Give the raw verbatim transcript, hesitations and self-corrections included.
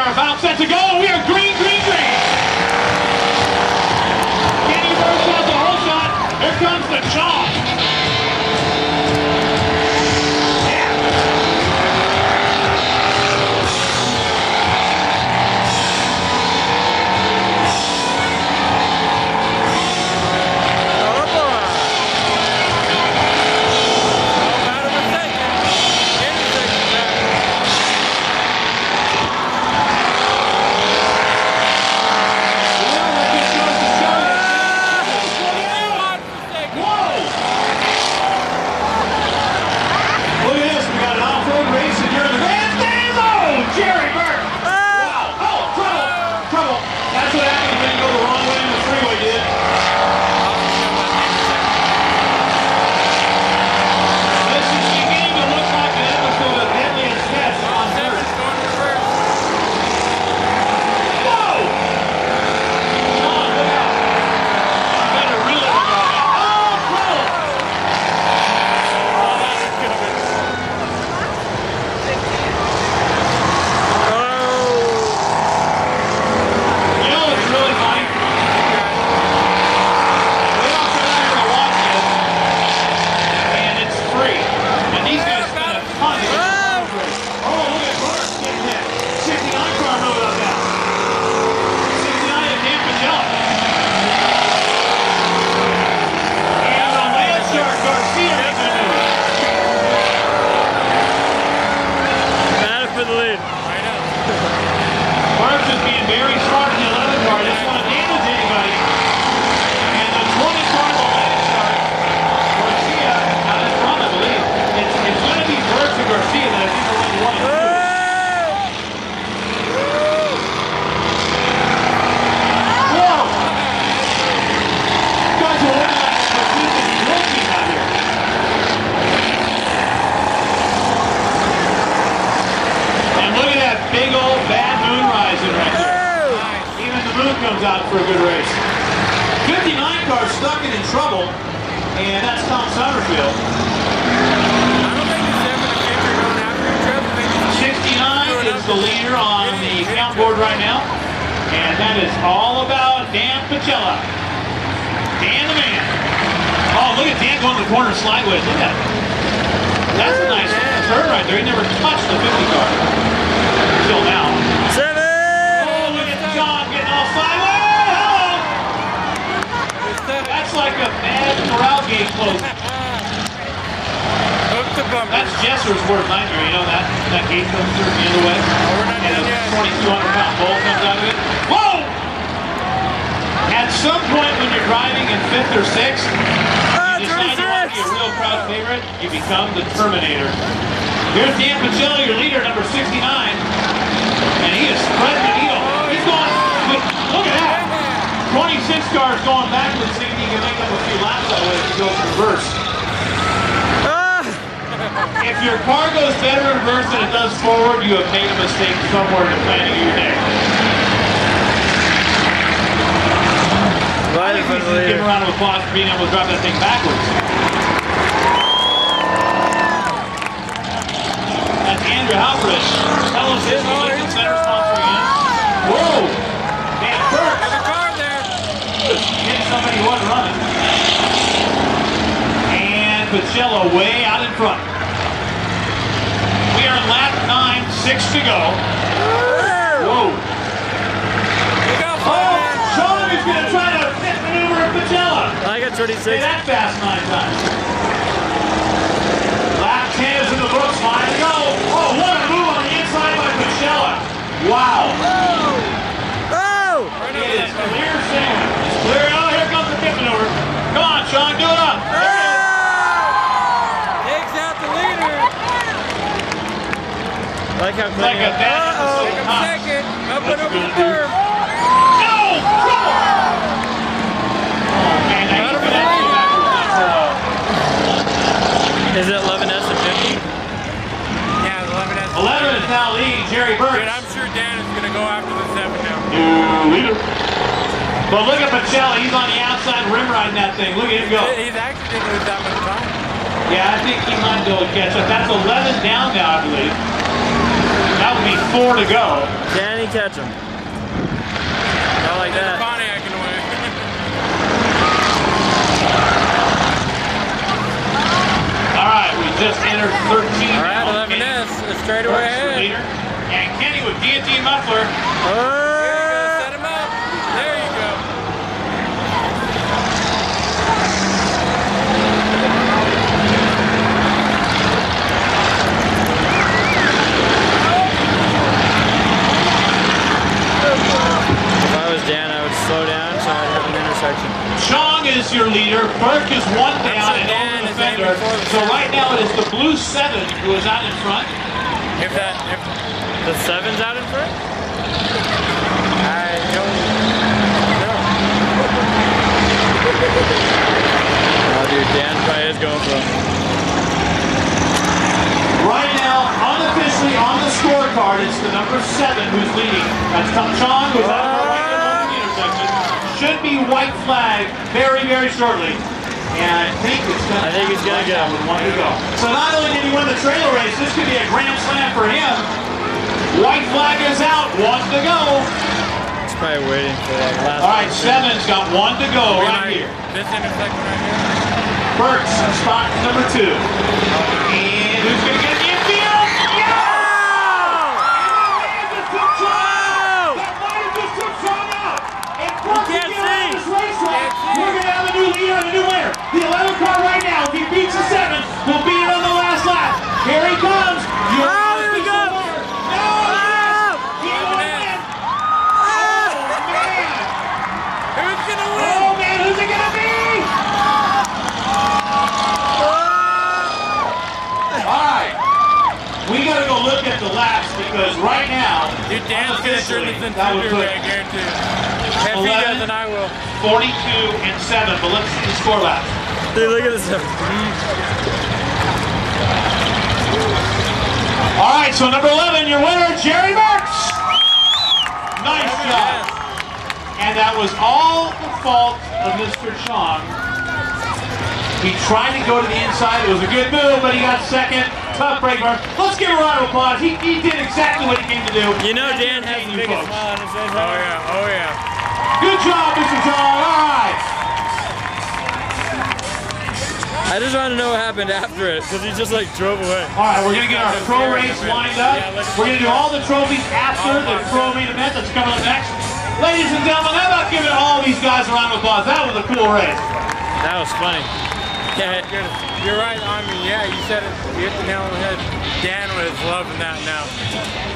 are about set to go. We are green, green, green. Kenny bursts out the whole shot. Here comes the chalk. Comes out for a good race. fifty-nine car stuck and in trouble, and that's Tom Summerfield. I don't think it's ever the kid you're going after each other. sixty-nine is the leader on the count board right now, and that is all about Dan Pacella. Dan the man. Oh, look at Dan going to the corner slideways. Look at that. That's a nice turn right there. He never touched the fifty car until now. Seven. That's like a bad corral gate close. That's Jesser's worst nightmare, you know that? That gate comes through the other way. Oh, we're not and done a yet. twenty-two hundred pound bull comes out of it. Whoa! At some point when you're driving in fifth or sixth, ah, you decide you want to be a real crowd favorite, you become the Terminator. Here's Dan Pacella, your leader, number sixty-nine. And he is spreading the needle. He's going, look at that. twenty-six cars going backwards, thinking he can make up a few laps that way if he goes in reverse. Ah. If your car goes better in reverse than it does forward, you have made a mistake somewhere in the planning of your day. Right, I think we should give him a round of applause for being able to drive that thing backwards. That's Andrew Halpridge. Tell us this one is the center sponsor again. Whoa! Dan Burke! Hit somebody who wasn't running. And Pacella way out in front. We are in lap nine, six to go. Whoa. Oh, Sean is going to try to fit maneuver Pacella. I got twenty-six. Say that fast nine times. Lap ten is in the books, five to go. Oh, what a move on the inside by Pacella. Wow. Oh! It is clear sailing. Clear. Oh, here comes the pit maneuver. Come on, Sean, do it up. Oh! Takes out the leader. Like how like a bad uh-oh. Take him second. Up and over the berm. No! Trouble! Oh, man, I ain't gonna have to go backwards for a while. Is it eleven S and fifty? Yeah, eleven S. eleven is now leading Jerry Burke. Dude, I'm sure Dan is going to go after the seven now. New leader. But look at Pacella, he's on the outside rim riding that thing. Look at him go. He's actually didn't lose that much time. Yeah, I think he might be able to catch up. That's eleven down now, I believe. that would be four to go. Can he catch him? Not like that. Pontiac can win. All right, we just entered thirteen. All right, eleven S, straight away ahead. Leader. And Kenny with guillotine muffler. Oh. Set him up. There you go. If I was Dan, I would slow down so I'd have an intersection. Chong is your leader. Burke is one down and Dan over the is fender. aiming for the So right now it is the blue seven who is out in front. If that, if The seven's out in front? I don't know. Oh, dude, Dan probably is going for him. Right now, unofficially on the scorecard, it's the number seven who's leading. That's Tom Chong, who's out of the right along the intersection. Should be white flag very, very shortly. And I think it's going to I think he's going to get him. with one to go. So not only did he win the trailer race, this could be a grand slam for him. White flag is out, one to go. He's probably waiting for that last All right, one. seven's got one to go right here. This intersection right here. Burks in spot number two. And who's going to get the infield? Yeah! And that just took Chong out. That might have just took Chong out. And Burks can't can get see. on this racetrack. We're going to have a new leader and a new winner. The eleven car right now, if he beats the seven, will beat it on the last lap. Here he comes. Your Oh, here we go. winner. No, yes. He won it. Oh, man. Who's gonna win? Oh, man, who's it going to be? Alright, we gotta go look at the laps because right now, Dude, Dan's gonna turn this into that would a put I guarantee it. If he eleven, doesn't, I will. forty-two, and seven, but let's see the score laps. Dude, look at this. Alright, so number eleven, your winner, Jerry Burks. Nice job. And that was all the fault of Mister Chong. He tried to go to the inside. It was a good move, but he got second. Tough break burn. Let's give a round of applause. He, he did exactly what he came to do. You know Dan has the You biggest folks. smile on his face. Oh yeah, oh yeah. Good job, Mister Chong. All right. I just want to know what happened after it, because he just like drove away. All right, we're going to get our pro race lined up. We're going to do all the trophies after the pro main event that's coming up next. Ladies and gentlemen, how about giving all these guys a round of applause? That was a cool race. That was funny. Yeah, You're, you're right, I mean, yeah, you said it, you hit the nail on the head. Dan was loving that now.